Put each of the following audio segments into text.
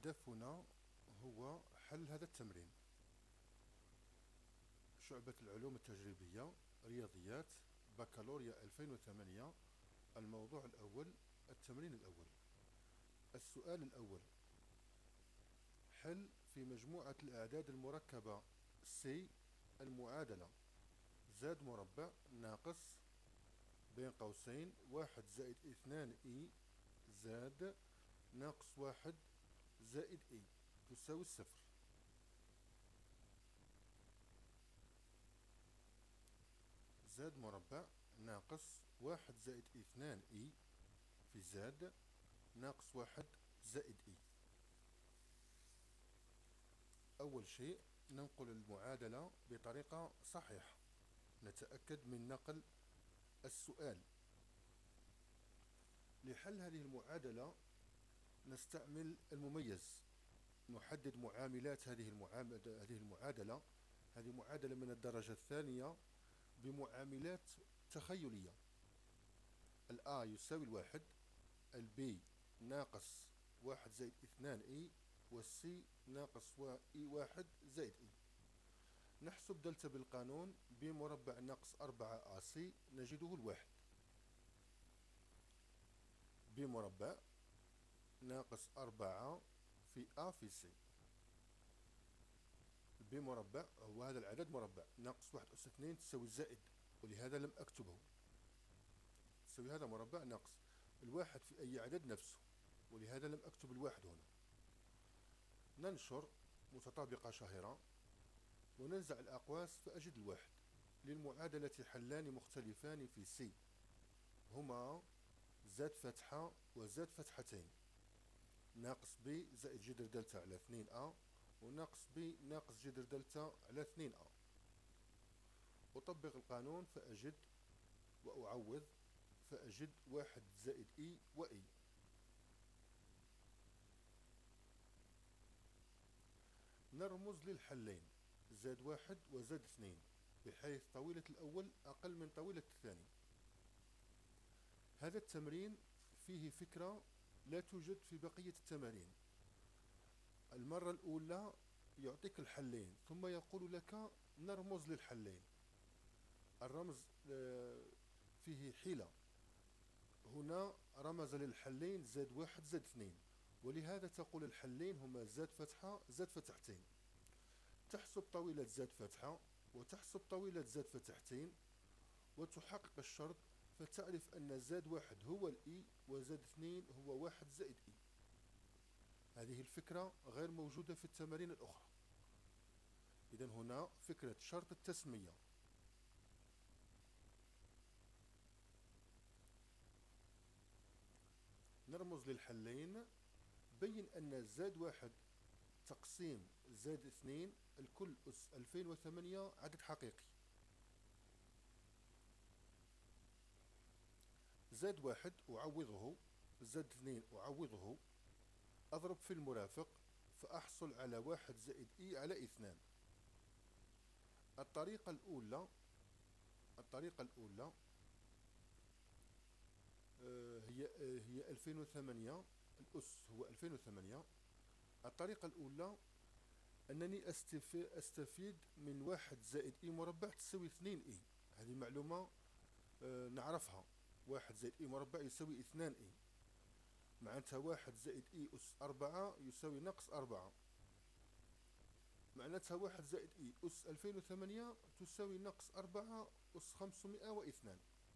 هدفنا هو حل هذا التمرين. شعبة العلوم التجريبية، رياضيات، بكالوريا 2008. الموضوع الأول، التمرين الأول. السؤال الأول: حل في مجموعة الأعداد المركبة C المعادلة زاد مربع ناقص بين قوسين 1 زائد 2 إي زاد ناقص 1 زائد إي تساوي الصفر. زاد مربع ناقص 1 زائد 2 إي في زاد ناقص 1 زائد إي. أول شيء ننقل المعادلة بطريقة صحيحة، نتأكد من نقل السؤال. لحل هذه المعادلة نستعمل المميز، نحدد معاملات هذه المعادلة. هذه معادلة من الدرجة الثانية بمعاملات تخيلية. الA يساوي الواحد، الB ناقص 1 زائد 2 إي، والسي ناقص إي 1 زائد إي. نحسب دلتا بالقانون بمربع ناقص 4 AC نجده الواحد، بمربع ناقص 4 في A في C. بمربع هو هذا العدد مربع، ناقص 1 أس 2 تساوي زائد، ولهذا لم أكتبه. تساوي هذا مربع ناقص الواحد في أي عدد نفسه، ولهذا لم أكتب الواحد هنا. ننشر متطابقة شهرة وننزع الأقواس فأجد الواحد. للمعادلة حلان مختلفان في سي، هما زاد فتحة وزاد فتحتين، ناقص بي زائد جذر دلتا على 2A، وناقص بي ناقص جذر دلتا على 2A. أطبق القانون فأجد وأعوض فأجد 1 زائد إي وإي. نرمز للحلين زاد 1 وزاد 2، بحيث طويلة الأول أقل من طويلة الثاني. هذا التمرين فيه فكرة لا توجد في بقية التمارين. المرة الأولى يعطيك الحلين ثم يقول لك نرمز للحلين. الرمز فيه حيلة. هنا رمز للحلين زاد 1 زاد 2، ولهذا تقول الحلين هما زاد فتحة زاد فتحتين. تحسب طويلة زاد فتحة وتحسب طويلة زاد فتحتين وتحقق الشرط، فتعرف أن زاد 1 هو الإي وزاد 2 هو 1 زائد إي. هذه الفكرة غير موجودة في التمارين الأخرى. إذن هنا فكرة شرط التسمية. نرمز للحلين. بين أن زاد 1 تقسيم زاد 2 الكل أس 2008 عدد حقيقي. زاد 1 أعوضه، زاد 2 أعوضه، أضرب في المرافق فأحصل على 1 زائد إي على 2. الطريقة الأولى هي 2008، الأس هو 2008. الطريقة الأولى أنني أستفيد من 1 زائد إي مربع تساوي 2 إي. هذه معلومة نعرفها. 1 زائد إي مربع يساوي 2 إي، معناتها 1 زائد إي أس 4 يساوي ناقص 4. معناتها 1 زائد إي أس 2008 تساوي ناقص 4 أس 502.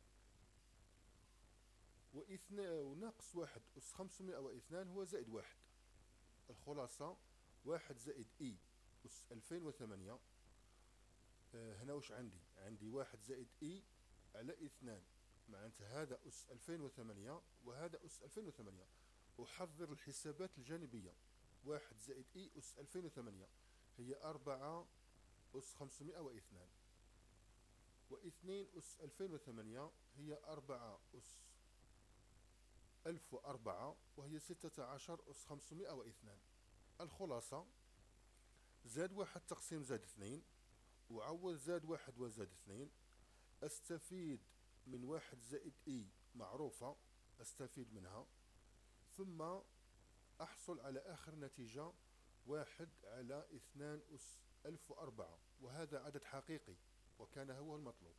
وناقص 1 أس 502 هو زائد 1. الخلاصة 1 زائد إي أس 2008. هنا وش عندي 1 زائد إي على 2، معناتها هذا أس 2008 وهذا أس 2008. أحضر الحسابات الجانبية. 1 زائد إي أس 2008 هي 4 أس 502، و2 أس 2008 هي 4 أس 1004 وهي 16 أس 502. الخلاصة زاد 1 تقسيم زاد 2، وعوض زاد 1 وزاد 2. أستفيد من 1 زائد إي معروفة، أستفيد منها، ثم أحصل على آخر نتيجة 1/2 أس 1004، وهذا عدد حقيقي وكان هو المطلوب.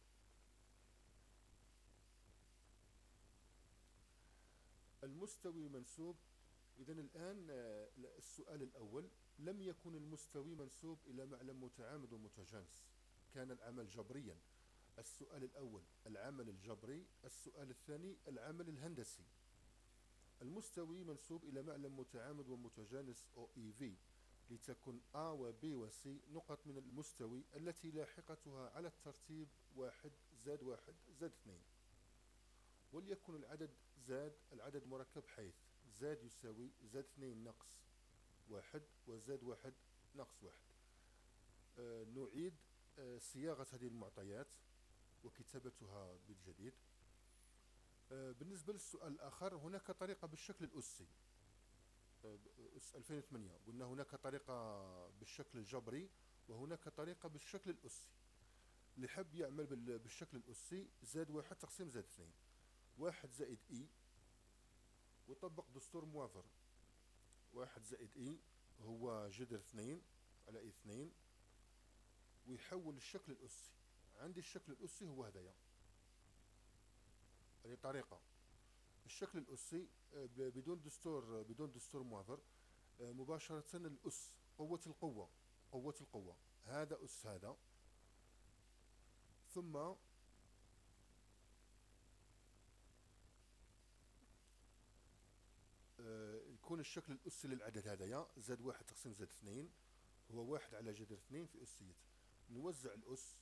المستوي منسوب. إذن الآن السؤال الأول: لم يكن المستوي منسوب إلى معلم متعامد ومتجانس، كان العمل جبريا. السؤال الأول العمل الجبري، السؤال الثاني العمل الهندسي. المستوي منسوب إلى معلم متعامد ومتجانس OEV، لتكن A و B و C نقط من المستوي التي لاحقتها على الترتيب 1 زائد 1 زائد 2، وليكن العدد زاد العدد مركب، حيث زاد يساوي زاد 2 ناقص 1 وزاد 1 ناقص 1. نعيد صياغة هذه المعطيات وكتابتها بالجديد. بالنسبة للسؤال الآخر، هناك طريقة بالشكل الأسي. أس 2008 قلنا هناك طريقة بالشكل الجبري وهناك طريقة بالشكل الأسي. اللي حب يعمل بالشكل الأسي، زاد 1 تقسيم زاد 2، 1 زائد إي، وطبق دستور موافر. 1 زائد إي هو جذر 2 على إي 2، ويحول الشكل الأسي. عندي الشكل الأسي هو هدايا، هذه طريقة. الشكل الأسي بدون دستور موافر، مباشرة الأس قوة القوة، هذا أس هذا، ثم يكون الشكل الأسي للعدد هذايا زاد 1 تقسيم زاد 2 هو 1 على جذر 2 في أسية. نوزع الأس،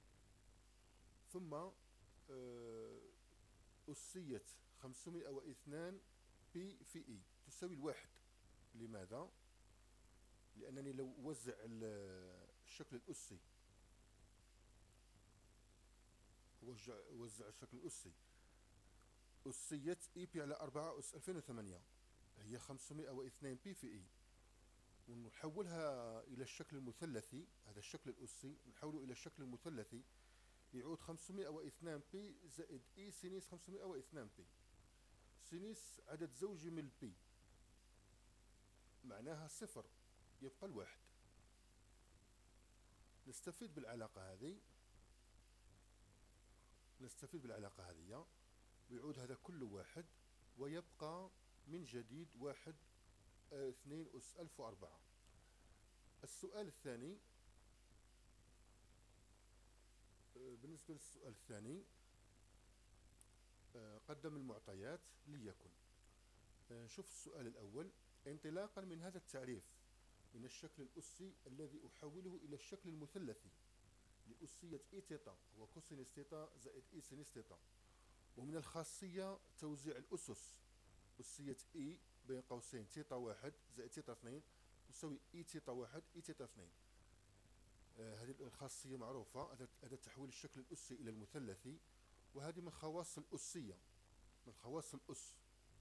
ثم أسية 502 بي في إي تساوي الواحد. لماذا؟ لأنني لو أوزع الشكل الأسي، أوزع الشكل الأسي، أسية إي بي على 4 أس 2008 هي 502 بي في إي، ونحولها إلى الشكل المثلثي. هذا الشكل الأسي نحوله إلى الشكل المثلثي، يعود 502 بي زائد إي سينيس 502 بي. سينيس عدد زوجي من البي، معناها صفر، يبقى الواحد. نستفيد بالعلاقة هذه، ويعود هذا كله واحد، ويبقى من جديد 1 2 أس 1004. السؤال الثاني، بالنسبة للسؤال الثاني قدم المعطيات ليكن. نشوف السؤال الأول: انطلاقا من هذا التعريف من الشكل الأسي الذي أحوله إلى الشكل المثلثي لأسية إي تيتا هو كوسينيس تيتا زائد إي سينيس تيتا، ومن الخاصية توزيع الأسس، أسية إي بين قوسين تيتا 1 زائد تيتا 2 تساوي إي تيتا 1 إي تيتا 2. هذه الخاصية معروفة، هذا تحويل الشكل الأسي إلى المثلثي، وهذه من خواص الأسية، من خواص الأس.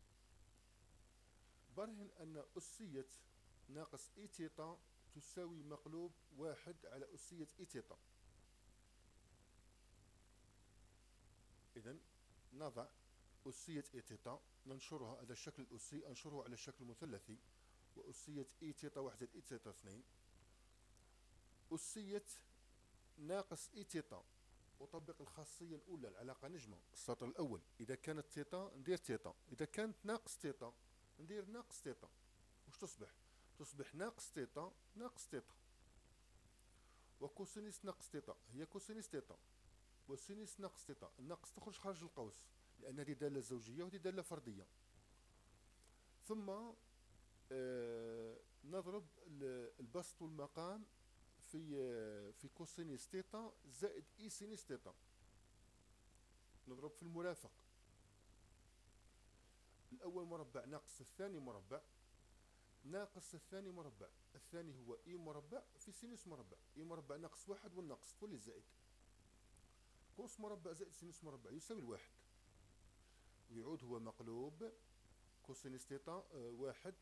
برهن أن أسية ناقص إي تيتا تساوي مقلوب 1 على أسية إي تيتا. إذن نضع أسية إي تيتا، ننشرها، هذا الشكل الأسي أنشره على الشكل المثلثي، وأسية إي تيتا 1 زائد إي تيتا 2، أسية ناقص إي تيتا، أطبق الخاصية الأولى، العلاقة نجمة، السطر الأول، إذا كانت تيتا ندير تيتا، إذا كانت ناقص تيتا ندير ناقص تيتا. وش تصبح ناقص تيتا ناقص تيتا، وكوسينيس ناقص تيتا هي كوسينيس تيتا، وسينيس ناقص تيتا، الناقص تخرج خارج القوس لأن هذه دالة زوجية وهذه دالة فردية. ثم نضرب البسط والمقام في كوسينيس تيتا زائد إي سينيس تيتا، نضرب في المرافق، الأول مربع ناقص الثاني مربع، ناقص الثاني مربع، الثاني هو إي مربع في سينوس مربع، إي مربع ناقص 1 والناقص كل زائد، كوس مربع زائد سينوس مربع يساوي الواحد، ويعود هو مقلوب كوسينوس تيتا 1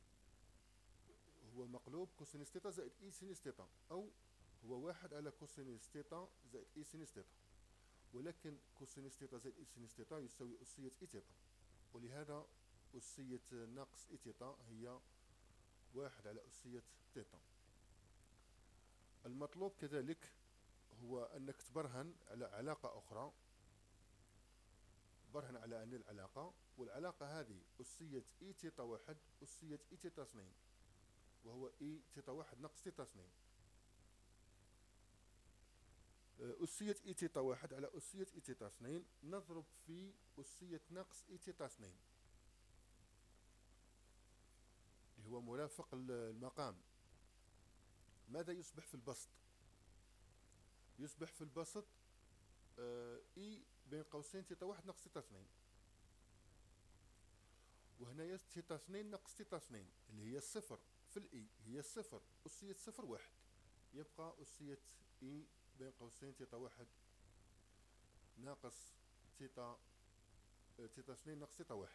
هو مقلوب كوسينوس تيتا زائد إي سينوس تيتا، أو هو 1 على كوسينوس تيتا زائد إي سينوس تيتا، ولكن كوسينوس تيتا زائد إي سينوس تيتا يساوي أسية إي تيتا، ولهذا أسية ناقص إي تيتا هي واحد على أسية تيتا. المطلوب كذلك هو أنك تبرهن على علاقة أخرى، برهن على أن العلاقة، والعلاقة هذه أسية إي تيتا واحد أسية إي تيتا اثنين، وهو إي تيتا واحد ناقص تيتا اثنين. أسية إي تيتا واحد على أسية إي تيتا اثنين نضرب في أسية ناقص إي تيتا اثنين اللي هو مرافق المقام. ماذا يصبح في البسط؟ يصبح في البسط إي بين قوسين تيتا واحد ناقص تيتا اثنين، وهنا تيتا اثنين ناقص تيتا اثنين اللي هي الصفر في الإي، هي الصفر أسية صفر واحد، يبقى أسية إي بين قوسين تيتا واحد ناقص تيتا اثنين ناقص تيتا واحد.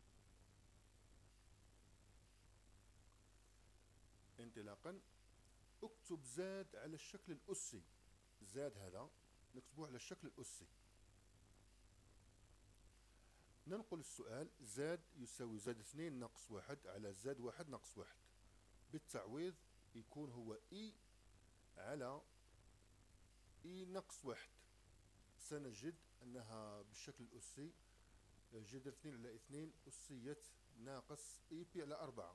انطلاقا اكتب زاد على الشكل الأسي، زاد هذا نكتبوه على الشكل الأسي. ننقل السؤال، زاد يساوي زاد اثنين ناقص واحد على زاد واحد ناقص واحد، بالتعويض يكون هو إي على إي ناقص واحد. سنجد أنها بالشكل الأسي جذر اثنين على اثنين أسية ناقص إي بي على أربعة.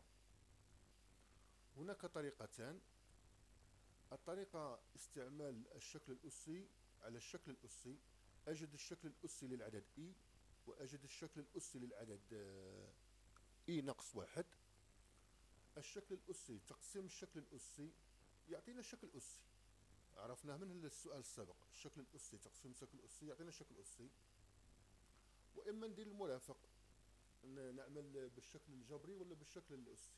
هناك طريقتان، الطريقة استعمال الشكل الأسي على الشكل الأسي، أجد الشكل الأسي للعدد إي وأجد الشكل الأسي للعدد إي ناقص واحد. الشكل الأسي تقسيم الشكل الأسي يعطينا الشكل الأسي، عرفناه من السؤال السابق. الشكل الأسي تقسيم الشكل الأسي يعطينا الشكل الأسي. وإما ندير المرافق، نعمل بالشكل الجبري ولا بالشكل الأسي.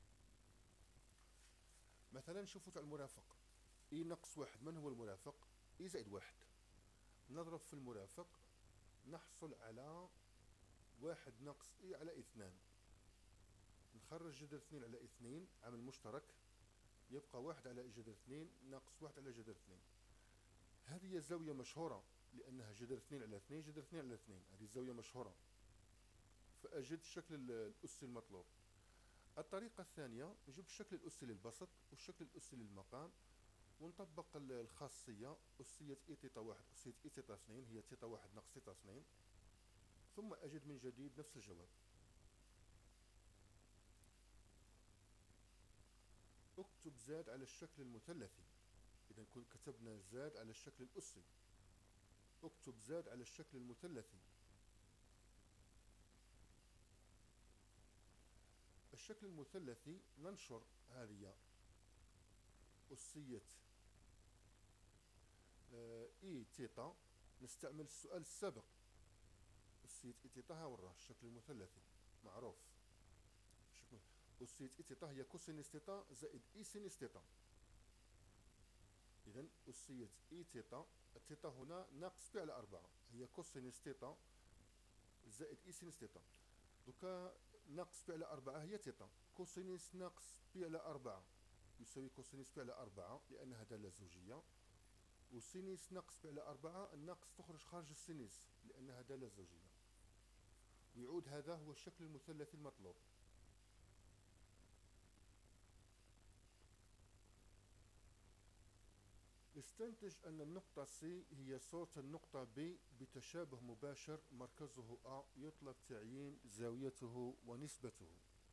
مثلا نشوفوا تاع المرافق، إي ناقص واحد من هو المرافق؟ إي زائد واحد. نضرب في المرافق نحصل على واحد ناقص إي على اثنان، نخرج جذر اثنين على اثنين عامل مشترك، يبقى واحد على جذر اثنين ناقص واحد على جذر اثنين. هذه زاوية مشهورة لأنها جذر اثنين على اثنين جذر اثنين على اثنين، هذه زاوية مشهورة، فأجد الشكل الأسي المطلوب. الطريقة الثانية نجيب الشكل الأسي للبسط والشكل الأسي للمقام، ونطبق الخاصية أسية إي تيتا واحد أسية إي تيتا اثنين هي تيتا واحد ناقص تيتا اثنين، ثم أجد من جديد نفس الجواب. اكتب زاد على الشكل المثلثي، إذا كتبنا زاد على الشكل الأسي، اكتب زاد على الشكل المثلثي. الشكل المثلثي ننشر هذه أسية إي تيتا، نستعمل السؤال السابق أسية إي تيتا ها وراه الشكل المثلثي معروف. أسية إي تيتا هي كوسينيس تيتا زائد إي سينيس تيتا. إذا أسية إي تيتا، التيتا هنا ناقص بي على أربعة، هي كوسينيس تيتا زائد إي سينيس تيتا. دوكا ناقص بي على أربعة هي تيتا، كوسينيس ناقص بي على أربعة يساوي كوسينيس بي على أربعة لأنها دالة زوجية، وسينيس ناقص بي على أربعة الناقص تخرج خارج السينيس لأنها دالة زوجية. ويعود هذا هو الشكل المثلثي المطلوب. استنتج أن النقطة C هي صورة النقطة B بتشابه مباشر مركزه A، يطلب تعيين زاويته ونسبته.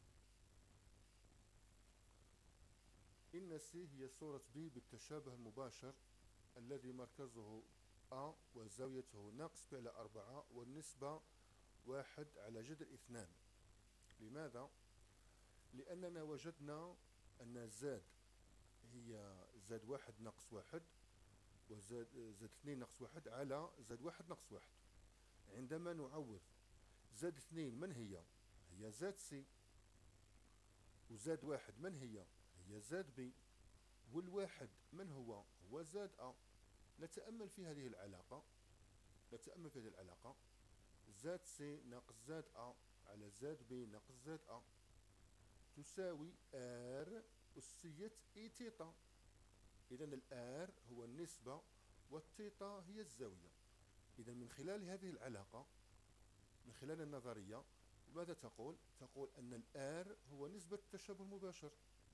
إن C هي صورة B بالتشابه المباشر الذي مركزه A وزاويته ناقص B على أربعة والنسبة واحد على جذر اثنان. لماذا؟ لأننا وجدنا أن زاد هي زاد واحد ناقص واحد وزاد اثنين ناقص واحد على زاد واحد ناقص واحد. عندما نعوض زاد اثنين من هي؟ هي زاد سي، وزاد واحد من هي؟ هي زاد بي، والواحد من هو؟ هو زاد أ. نتأمل في هذه العلاقة، نتأمل في هذه العلاقة، زاد سي ناقص زاد أ على زاد بي ناقص زاد أ تساوي آر أسية إي تيتا. إذا الآر هو النسبة والتيتا هي الزاوية. إذا من خلال هذه العلاقة، من خلال النظرية، ماذا تقول؟ تقول أن الآر هو نسبة التشابه المباشر،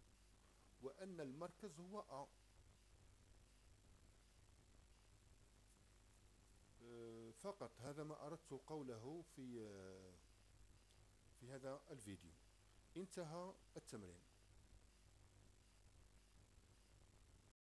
وأن المركز هو أ. فقط هذا ما أردت قوله في هذا الفيديو. انتهى التمرين.